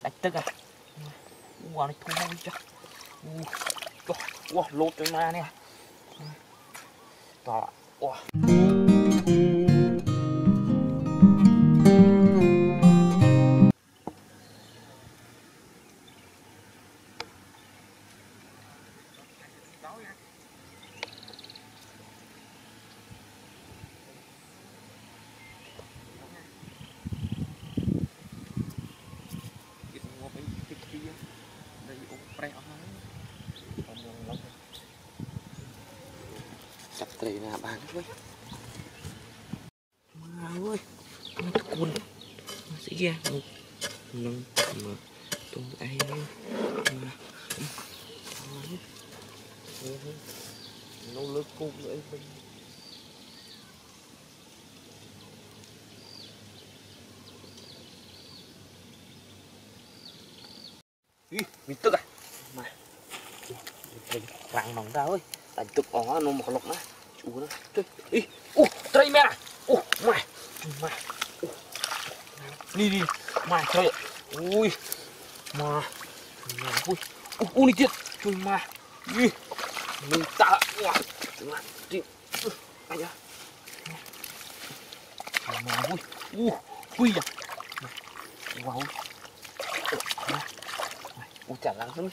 đánh tức à. Wow, này thu hôi chứ. Wow, lột cho ma nè. Đó, wow. Chặt tray nè bạn ơi. Mà ơi, nó cuốn. Nó sẽ ra một nâng mà tung ai mà nấu nước cung nữa mình. Mình tức à mà mình răng nòng ra ơi đánh tức ó nó một lọc nữa chú nó chơi đi tray mẹ mày đi mày chơi ui mà ui đi chết chơi mà đi mình ta đi ai da mà ui à wow chả lắng lắm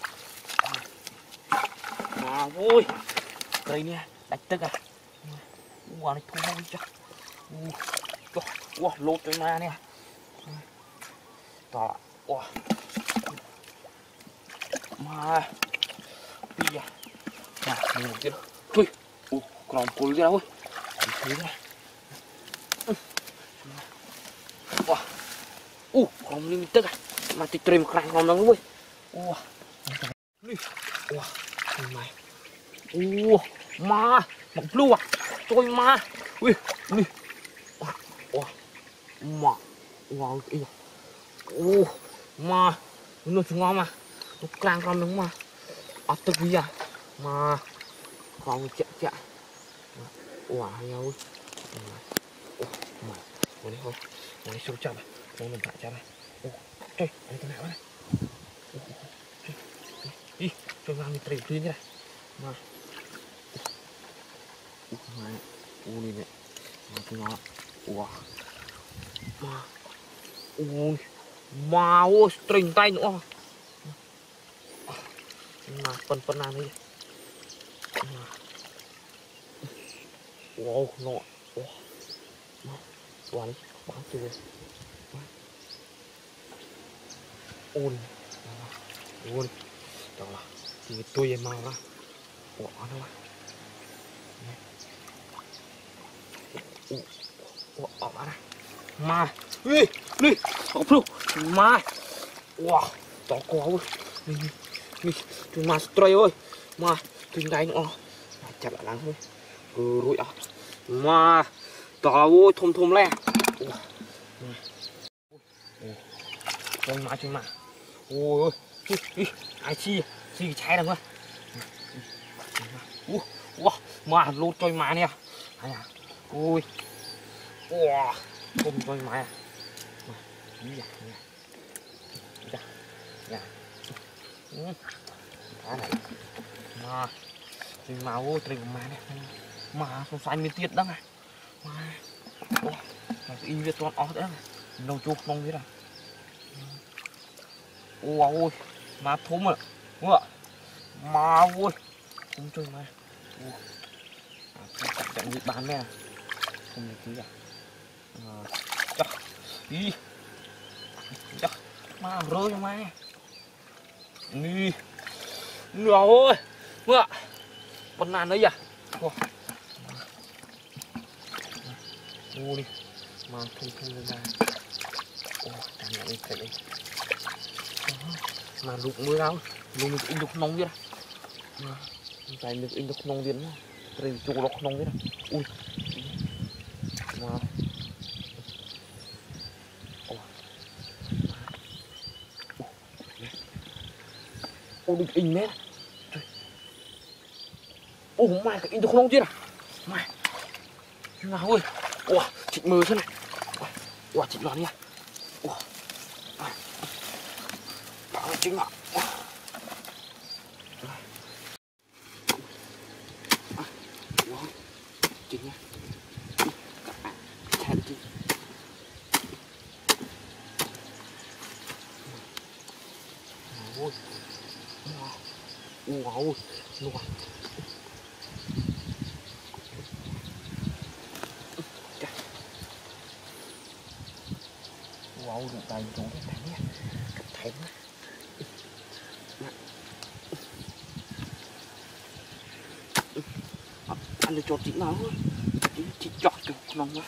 mà vui đây nè đánh tức à wow này thu hôi chứ wow lột cho ma nè đó wow mà đi à mà mình một chút thôi còn cối ra thôi thế này wow còn linh tức à mà tịch trời một răng còn lắm luôn wow mày ma một lúa tôi ma ui ui ma wow ma nó ngon mà nó căng con đúng mà ở tức gì à mà còn chạ wow nhau mà muốn không muốn sâu chậm muốn mình thả chậm này trời anh cái nào này đi cho ngang tray tươi như này mà này này mà cái nó wow mà ôi string tay nữa mà phân nào đi wow nó wow đi bán chưa ôi đó là thì tôi em mau ra ủa đâu ủa ra mà đi học luôn mà wow to quá ơi đi tôi mà stray ơi mà tôi đánh nữa chặt lại lắm thôi rồi à mà to ơi thôm le chúng mà ôi ai chi cháy đâu mà lột cho mà nè ôi không cho mà này mà thì máu trời mà này mà không sai miên tiết đó này mà y việt toàn ó đấy đâu chụp không biết à ôi mà thúng à mà ôi không chơi mà chẳng bị bán nè không được tí à chắc đi chắc mà rơi cho mà đi rồi mưa con nan đấy à đi mà thùng ra thằng này cái này mà lục mưa đâu lục mình in được nông vậy phải được in được nông điên rồi chỗ đó nông vậy ui mà được in mét mày cái in được nông chưa mày nào ơi chị mơ thế này chị nói nha chính ạ. Wow, chính nha. Thèm chứ. Ôi, wow, wow, wow, được tay chỗ cái thằng nha, cặp thèm á. Anh được chọt chị nào thôi, chị chọt kìa, ngon quá.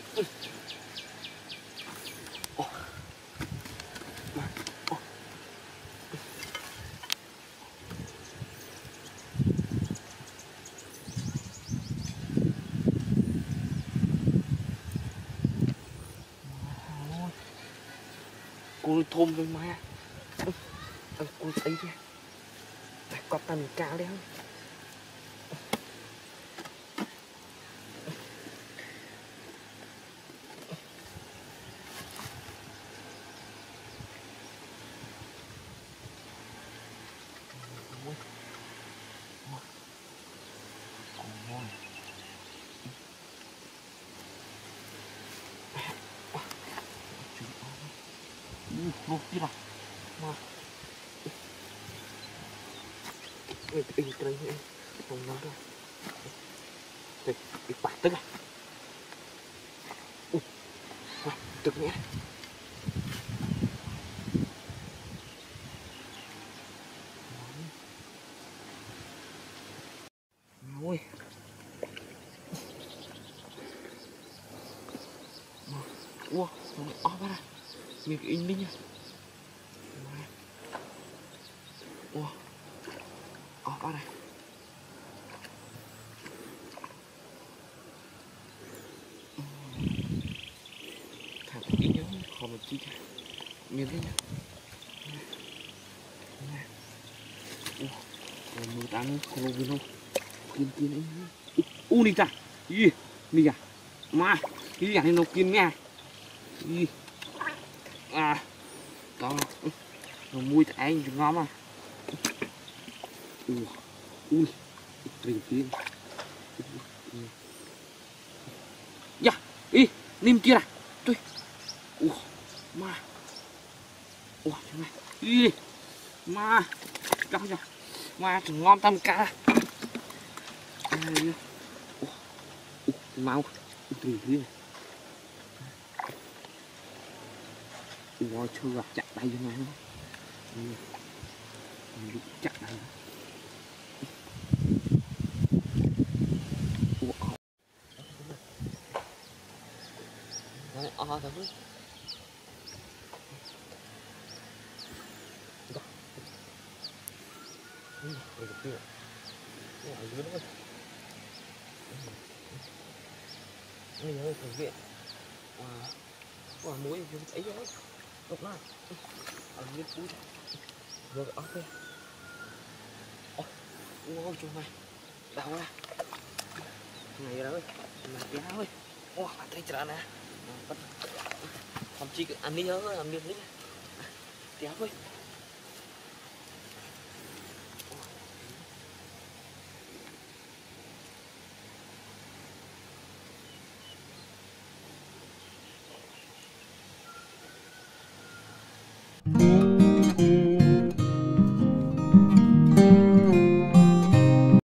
Cô thôm rồi mà. Cô thấy kìa. Có tầm cao đấy không? Luộc chứ nào. Mà. Cái không nói đâu. Cái quả tức à. Tức nhé. Ôi. Ủa, nó bắt ra. Mình cái in đi nha. Ủa. Bắt ra. Thằng in nhớ không một chi cả. Miếng đi nha. Ủa, mưa tán không lâu bên đâu. Kiên ấy. Đi ta. Ý, đi à. Mà, cái gì nó kiên nha. Ý. À. Đó. Nó mùi anh chứ ngon mà. Ui. Rình tiên. Dạ. Ý. Nim kia à. Tôi. Mà. Chẳng này. Ý. Mà. Đó nha. Mà ngon tâm cả. Mau. Rình tiên. Wow, chưa gặp chặt tay như này không? Chặt đây. Thôi. Đây ơi, thằng viện. Muối chúng ấy rồi. Độc lại. Nguyên cú. Rồi ok. Ôi chúng mày. Đau ra. Này rồi. Mà té ơi. Thấy chả nè. Thậm chí ăn đi ơi, ăn đi. Té ơi.